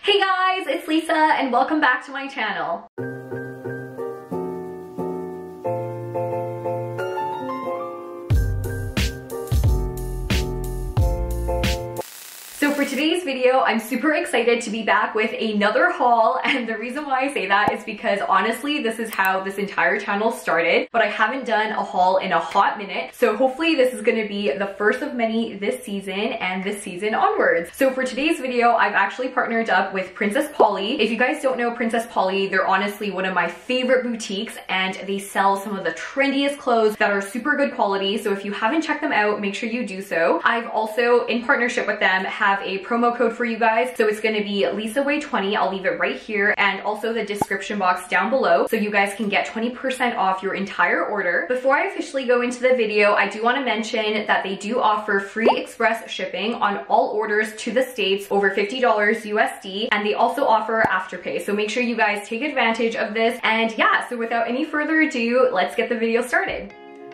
Hey guys, it's Lisa and welcome back to my channel. So for today's video, I'm super excited to be back with another haul, and the reason why I say that is because honestly, this is how this entire channel started, but I haven't done a haul in a hot minute. So hopefully this is gonna be the first of many this season and this season onwards. So for today's video, I've actually partnered up with Princess Polly. If you guys don't know Princess Polly, they're honestly one of my favorite boutiques and they sell some of the trendiest clothes that are super good quality. So if you haven't checked them out, make sure you do so. I've also, in partnership with them, have a promo code for you guys. So it's gonna be LisaWay20. I'll leave it right here and also the description box down below so you guys can get 20% off your entire order. Before I officially go into the video, I do want to mention that they do offer free express shipping on all orders to the States over $50 USD, and they also offer Afterpay. So make sure you guys take advantage of this. And yeah, so without any further ado, let's get the video started.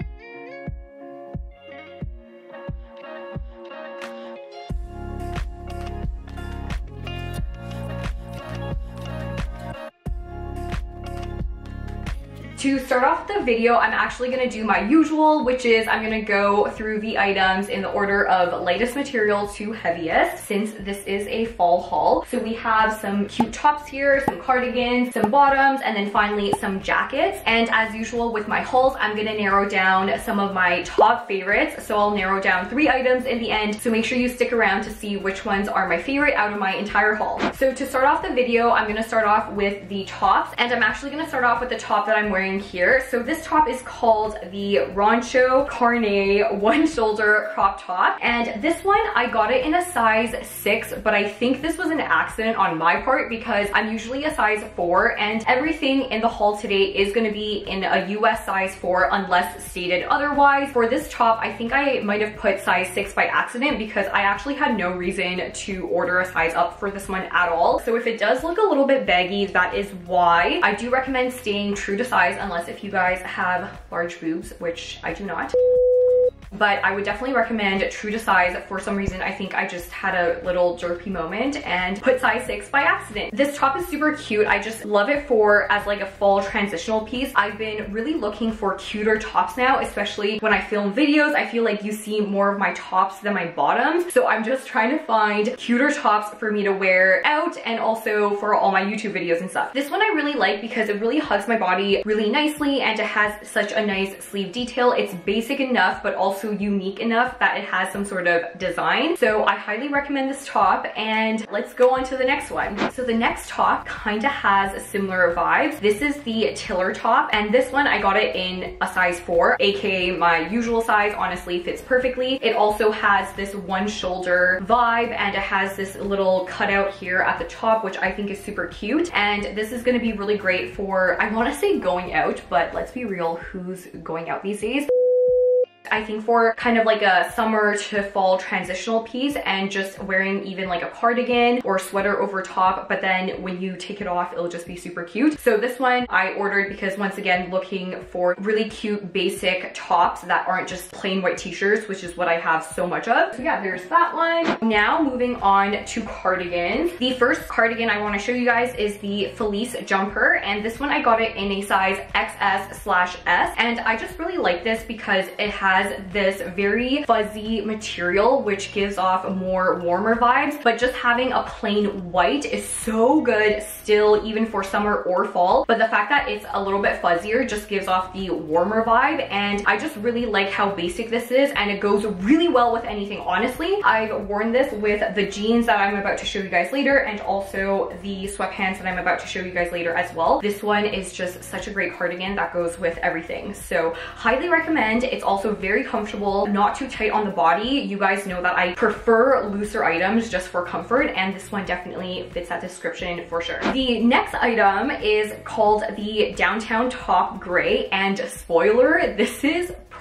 To start off the video, I'm actually gonna do my usual, which is I'm gonna go through the items in the order of lightest material to heaviest, since this is a fall haul. So we have some cute tops here, some cardigans, some bottoms, and then finally some jackets. And as usual with my hauls, I'm gonna narrow down some of my top favorites. So I'll narrow down 3 items in the end. So make sure you stick around to see which ones are my favorite out of my entire haul. So to start off the video, I'm gonna start off with the tops, and I'm actually gonna start off with the top that I'm wearing here. So this top is called the Rancho Carne one shoulder crop top, and this one I got it in a size 6, but I think this was an accident on my part because I'm usually a size 4 and everything in the haul today is going to be in a US size 4 unless stated otherwise. For this top, I think I might have put size 6 by accident because I actually had no reason to order a size up for this one at all. So if it does look a little bit baggy, that is why. I do recommend staying true to size unless if you guys have large boobs, which I do not. But I would definitely recommend true to size. For some reason, I think I just had a little jerky moment and put size 6 by accident. This top is super cute. I just love it for as like a fall transitional piece. I've been really looking for cuter tops now, especially when I film videos. I feel like you see more of my tops than my bottoms. So I'm just trying to find cuter tops for me to wear out and also for all my YouTube videos and stuff. This one I really like because it really hugs my body really nicely and it has such a nice sleeve detail. It's basic enough, but also unique enough that it has some sort of design. So I highly recommend this top, and let's go on to the next one. So the next top kind of has similar vibes. This is the Tiller top, and this one I got it in a size 4, aka my usual size. Honestly, fits perfectly. It also has this one shoulder vibe and it has this little cutout here at the top, which I think is super cute. And this is going to be really great for, I want to say going out, but let's be real, who's going out these days? I think for kind of like a summer to fall transitional piece and just wearing even like a cardigan or sweater over top, but then when you take it off, it'll just be super cute. So this one I ordered because once again, looking for really cute basic tops that aren't just plain white t-shirts, which is what I have so much of. So yeah, there's that one. Now moving on to cardigans. The first cardigan I want to show you guys is the Fleece Jumper, and this one I got it in a size XS/S, and I just really like this because it has this very fuzzy material which gives off more warmer vibes, but just having a plain white is so good still, even for summer or fall. But the fact that it's a little bit fuzzier just gives off the warmer vibe, and I just really like how basic this is, and it goes really well with anything. Honestly, I've worn this with the jeans that I'm about to show you guys later, and also the sweatpants that I'm about to show you guys later as well. This one is just such a great cardigan that goes with everything, so highly recommend. It's also very comfortable, not too tight on the body. You guys know that I prefer looser items just for comfort, and this one definitely fits that description for sure. The next item is called the Downtown Top Gray, and spoiler, this is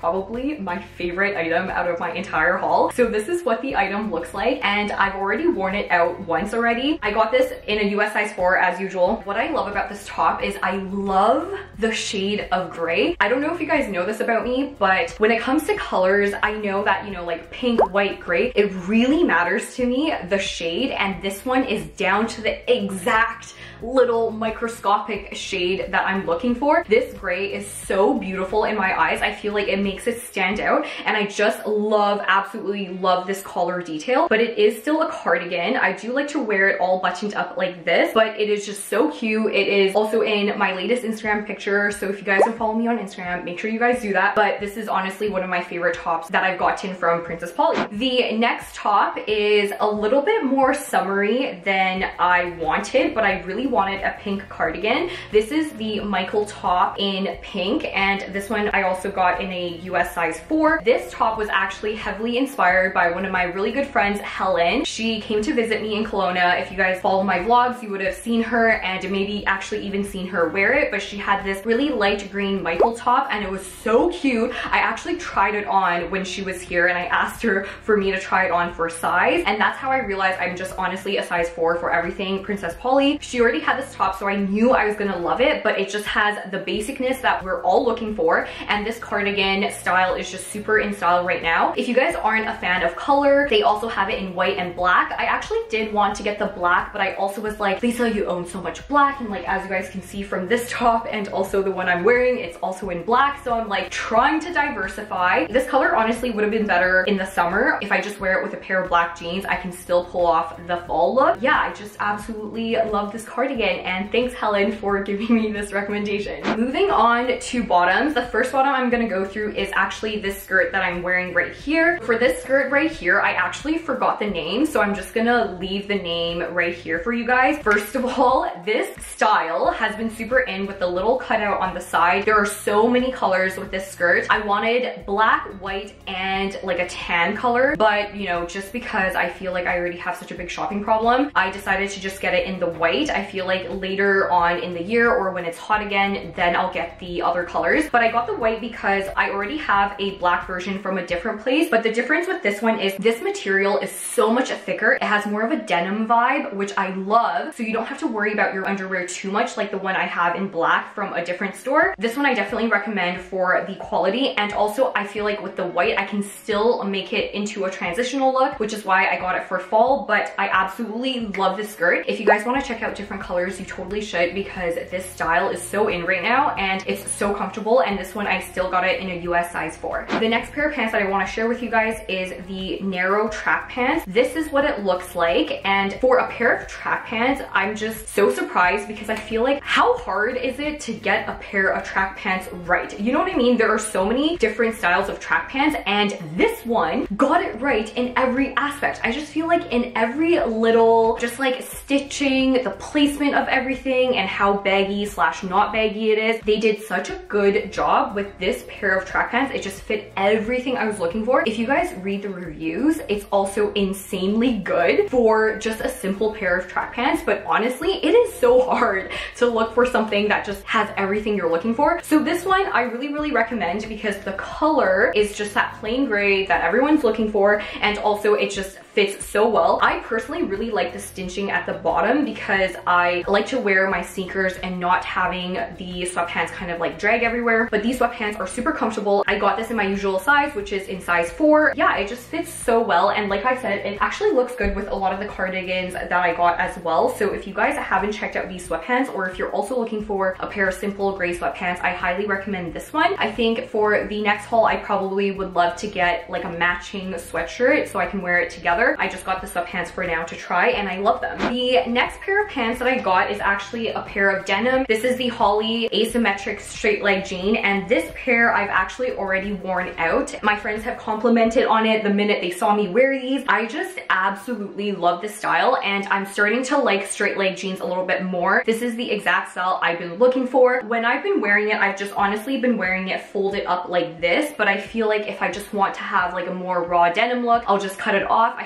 probably my favorite item out of my entire haul. So this is what the item looks like, and I've already worn it out once already. I got this in a US size 4 as usual. What I love about this top is I love the shade of gray. I don't know if you guys know this about me, but when it comes to colors, I know that, you know, like pink, white, gray, it really matters to me, the shade, and this one is down to the exact little microscopic shade that I'm looking for. This gray is so beautiful in my eyes. I feel like it makes it stand out, and I just love, absolutely love this collar detail, but it is still a cardigan. I do like to wear it all buttoned up like this, but it is just so cute. It is also in my latest Instagram picture, so if you guys don't follow me on Instagram, make sure you guys do that. But this is honestly one of my favorite tops that I've gotten from Princess Polly. The next top is a little bit more summery than I wanted, but I really wanted a pink cardigan. This is the Michael top in pink, and this one I also got in a US size 4. This top was actually heavily inspired by one of my really good friends, Helen. She came to visit me in Kelowna. If you guys follow my vlogs, you would have seen her and maybe actually even seen her wear it, but she had this really light green Michael top, and it was so cute. I actually tried it on when she was here, and I asked her for me to try it on for size, and that's how I realized I'm just honestly a size 4 for everything Princess Polly. She already had this top, so I knew I was gonna love it, but it just has the basicness that we're all looking for, and this cardigan style is just super in style right now. If you guys aren't a fan of color, they also have it in white and black. I actually did want to get the black, but I also was like, Lisa, you own so much black, and like as you guys can see from this top and also the one I'm wearing, it's also in black, so I'm like trying to diversify. This color honestly would have been better in the summer. If I just wear it with a pair of black jeans, I can still pull off the fall look. Yeah, I just absolutely love this cardigan, and thanks Helen for giving me this recommendation. Moving on to bottoms, the first bottom I'm gonna go through is actually this skirt that I'm wearing right here. For this skirt right here, I actually forgot the name, so I'm just gonna leave the name right here for you guys. First of all, this style has been super in with the little cutout on the side. There are so many colors with this skirt. I wanted black, white, and like a tan color, but you know, just because I feel like I already have such a big shopping problem, I decided to just get it in the white. I feel like later on in the year or when it's hot again, then I'll get the other colors. But I got the white because I already have a black version from a different place. But the difference with this one is this material is so much thicker. It has more of a denim vibe, which I love. So you don't have to worry about your underwear too much like the one I have in black from a different store. This one I definitely recommend for the quality. And also I feel like with the white, I can still make it into a transitional look, which is why I got it for fall. But I absolutely love this skirt. If you guys want to check out different colors, you totally should, because this style is so in right now and it's so comfortable. And this one I still got it in a US size 4. The next pair of pants that I want to share with you guys is the narrow track pants. This is what it looks like, and for a pair of track pants, I'm just so surprised because I feel like how hard is it to get a pair of track pants right? You know what I mean? There are so many different styles of track pants, and this one got it right in every aspect. I just feel like in every little, just like stitching, the placement of everything, and how baggy slash not baggy it is, they did such a good job with this pair of track pants. It just fit everything I was looking for. If you guys read the reviews, it's also insanely good for just a simple pair of track pants, but honestly, it is so hard to look for something that just has everything you're looking for. So this one I really recommend because the color is just that plain gray that everyone's looking for, and also it just fits so well. I personally really like the cinching at the bottom because I like to wear my sneakers and not having the sweatpants kind of like drag everywhere, but these sweatpants are super comfortable. I got this in my usual size, which is in size 4. Yeah, it just fits so well, and like I said, it actually looks good with a lot of the cardigans that I got as well. So if you guys haven't checked out these sweatpants, or if you're also looking for a pair of simple gray sweatpants, I highly recommend this one. I think for the next haul, I probably would love to get like a matching sweatshirt so I can wear it together. I just got the sweatpants for now to try, and I love them. The next pair of pants that I got is actually a pair of denim. This is the Holly asymmetric straight leg jean, and this pair I've actually already worn out. My friends have complimented on it the minute they saw me wear these. I just absolutely love this style, and I'm starting to like straight leg jeans a little bit more. This is the exact style I've been looking for. When I've been wearing it, I've just honestly been wearing it folded up like this, but I feel like if I just want to have like a more raw denim look, I'll just cut it off. I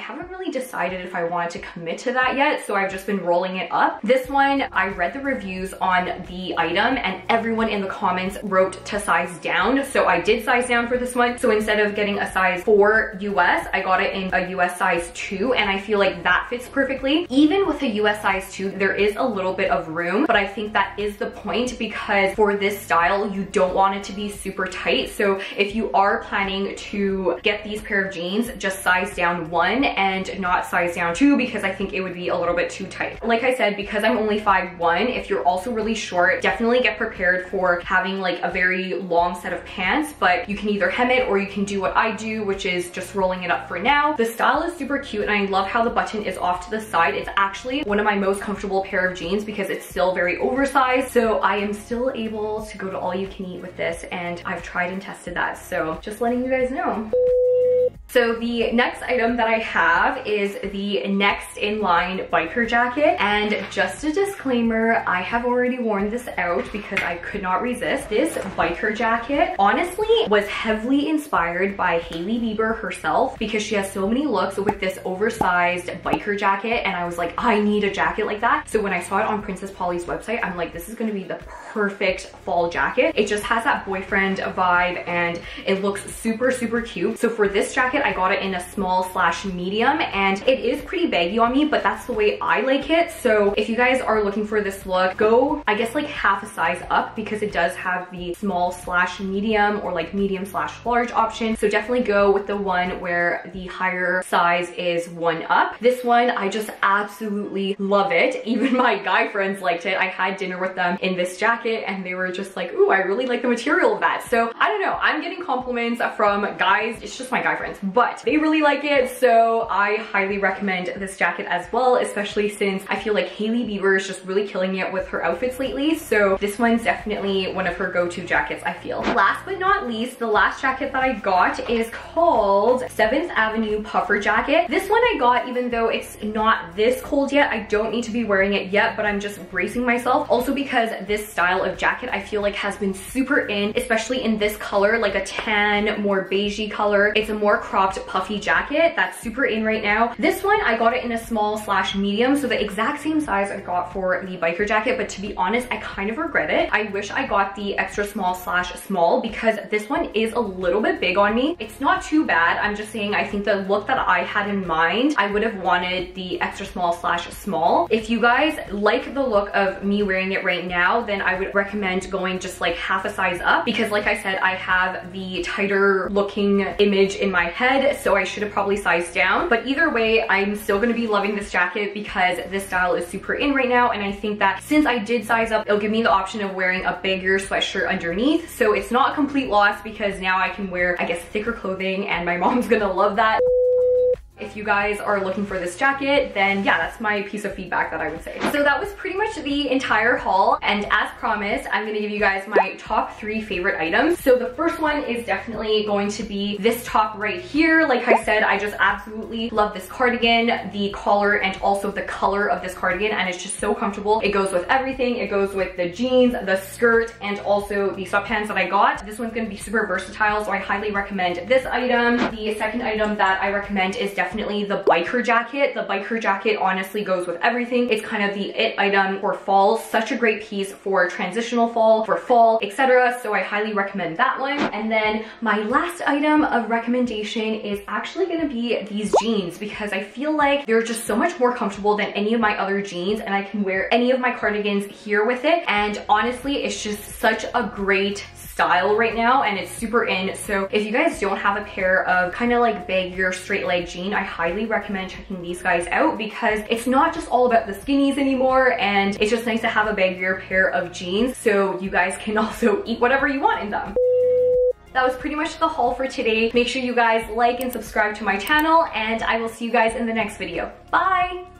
haven't really decided if I wanted to commit to that yet, so I've just been rolling it up. This one, I read the reviews on the item and everyone in the comments wrote to size down, so I did size down for this one. So instead of getting a size 4 US, I got it in a US size 2, and I feel like that fits perfectly. Even with a US size 2, there is a little bit of room, but I think that is the point, because for this style, you don't want it to be super tight. So if you are planning to get these pair of jeans, just size down 1 and not size down 2, because I think it would be a little bit too tight. Like I said, because I'm only 5'1", if you're also really short, definitely get prepared for having like a very long set of pants, but you can either hem it or you can do what I do, which is just rolling it up for now. The style is super cute and I love how the button is off to the side. It's actually one of my most comfortable pair of jeans because it's still very oversized, so I am still able to go to all you can eat with this, and I've tried and tested that, so just letting you guys know. So the next item that I have is the next in line biker jacket, and just a disclaimer, I have already worn this out because I could not resist. This biker jacket honestly was heavily inspired by Hailey Bieber herself, because she has so many looks with this oversized biker jacket, and I was like, I need a jacket like that. So when I saw it on Princess Polly's website, I'm like, this is gonna be the perfect fall jacket. It just has that boyfriend vibe and it looks super, super cute. So for this jacket, I got it in a small/medium, and it is pretty baggy on me, but that's the way I like it. So if you guys are looking for this look, go, I guess, like half a size up, because it does have the small/medium or like medium/large option. So definitely go with the one where the higher size is 1 up. This one, I just absolutely love it. Even my guy friends liked it. I had dinner with them in this jacket and they were just like, ooh, I really like the material of that. So I don't know, I'm getting compliments from guys, it's just my guy friends, but they really like it, so I highly recommend this jacket as well, especially since I feel like Hailey Bieber is just really killing it with her outfits lately. So this one's definitely one of her go-to jackets, I feel. Last but not least, the last jacket that I got is called 7th Avenue Puffer Jacket. This one I got even though it's not this cold yet. I don't need to be wearing it yet, but I'm just bracing myself. Also because this style of jacket I feel like has been super in, especially in this color, like a tan, more beigey color. It's a more cropped puffy jacket that's super in right now. This one I got it in a small/medium, so the exact same size I got for the biker jacket, but to be honest, I kind of regret it. I wish I got the extra small/small because this one is a little bit big on me. It's not too bad, I'm just saying I think the look that I had in mind, I would have wanted the extra small/small. If you guys like the look of me wearing it right now, then I would recommend going just like half a size up, because like I said, I have the tighter looking image in my head, so I should have probably sized down. But either way, I'm still gonna be loving this jacket because this style is super in right now, and I think that since I did size up, it'll give me the option of wearing a bigger sweatshirt underneath, so it's not a complete loss because now I can wear, I guess, thicker clothing, and my mom's gonna love that. If you guys are looking for this jacket, then yeah, that's my piece of feedback that I would say. So that was pretty much the entire haul, and as promised, I'm gonna give you guys my top 3 favorite items. So the first one is definitely going to be this top right here. Like I said, I just absolutely love this cardigan, the collar, and also the color of this cardigan, and it's just so comfortable. It goes with everything. It goes with the jeans, the skirt, and also the sweatpants that I got. This one's gonna be super versatile, so I highly recommend this item. The second item that I recommend is definitely the biker jacket. The biker jacket honestly goes with everything. It's kind of the it item for fall. Such a great piece for transitional fall, for fall, etc. So I highly recommend that one. And then my last item of recommendation is actually gonna be these jeans, because I feel like they're just so much more comfortable than any of my other jeans, and I can wear any of my cardigans here with it. And honestly, it's just such a great style right now, and it's super in. So if you guys don't have a pair of kind of like baggier straight leg jean, I highly recommend checking these guys out, because it's not just all about the skinnies anymore, and it's just nice to have a baggier pair of jeans so you guys can also eat whatever you want in them. That was pretty much the haul for today. Make sure you guys like and subscribe to my channel, and I will see you guys in the next video. Bye!